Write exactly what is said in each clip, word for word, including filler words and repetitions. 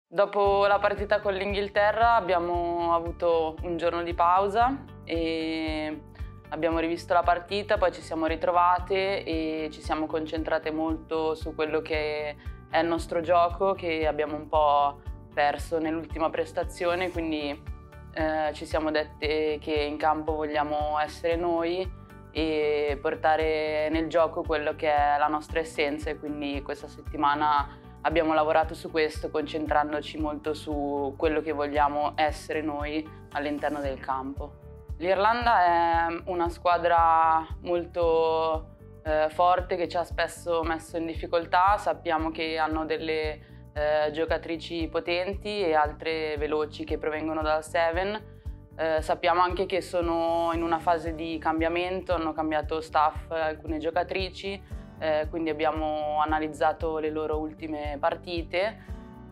Dopo la partita con l'Inghilterra abbiamo avuto un giorno di pausa e abbiamo rivisto la partita, poi ci siamo ritrovate e ci siamo concentrate molto su quello che è il nostro gioco, che abbiamo un po' perso nell'ultima prestazione, quindi eh, ci siamo dette che in campo vogliamo essere noi e portare nel gioco quello che è la nostra essenza, e quindi questa settimana abbiamo lavorato su questo, concentrandoci molto su quello che vogliamo essere noi all'interno del campo. L'Irlanda è una squadra molto eh, forte, che ci ha spesso messo in difficoltà. Sappiamo che hanno delle eh, giocatrici potenti e altre veloci che provengono dal Seven. Eh, sappiamo anche che sono in una fase di cambiamento, hanno cambiato staff alcune giocatrici. Eh, quindi abbiamo analizzato le loro ultime partite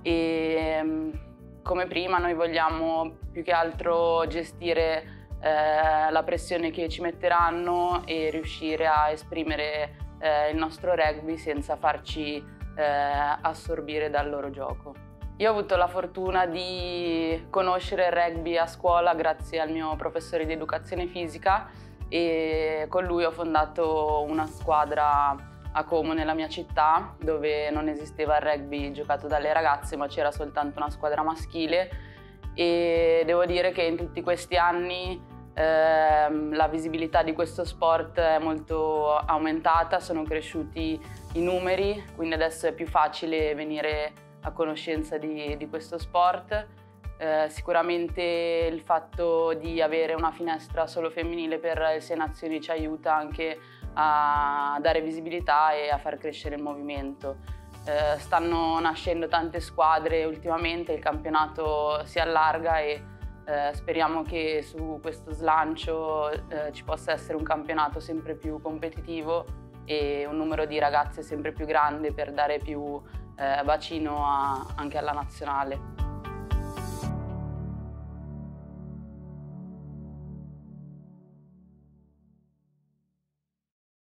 e come prima noi vogliamo più che altro gestire eh, la pressione che ci metteranno e riuscire a esprimere eh, il nostro rugby senza farci eh, assorbire dal loro gioco. Io ho avuto la fortuna di conoscere il rugby a scuola grazie al mio professore di educazione fisica, e con lui ho fondato una squadra a Como, nella mia città, dove non esisteva il rugby giocato dalle ragazze, ma c'era soltanto una squadra maschile, e devo dire che in tutti questi anni ehm, la visibilità di questo sport è molto aumentata, sono cresciuti i numeri, quindi adesso è più facile venire a conoscenza di, di questo sport. Eh, sicuramente il fatto di avere una finestra solo femminile per le sei nazioni ci aiuta anche a dare visibilità e a far crescere il movimento. Eh, stanno nascendo tante squadre ultimamente, il campionato si allarga e eh, speriamo che su questo slancio eh, ci possa essere un campionato sempre più competitivo e un numero di ragazze sempre più grande per dare più eh, bacino a, anche alla nazionale.